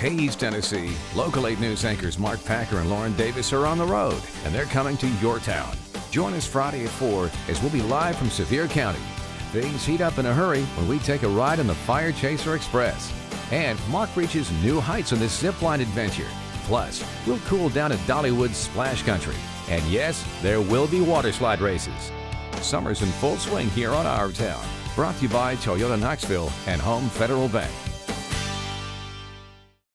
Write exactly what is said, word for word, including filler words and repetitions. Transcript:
Hey, East Tennessee, Local eight News anchors Mark Packer and Lauren Davis are on the road, and they're coming to your town. Join us Friday at four as we'll be live from Sevier County. Things heat up in a hurry when we take a ride on the Fire Chaser Express. And Mark reaches new heights on this zipline adventure. Plus, we'll cool down at Dollywood's Splash Country. And yes, there will be water slide races. Summer's in full swing here on our town. Brought to you by Toyota Knoxville and Home Federal Bank.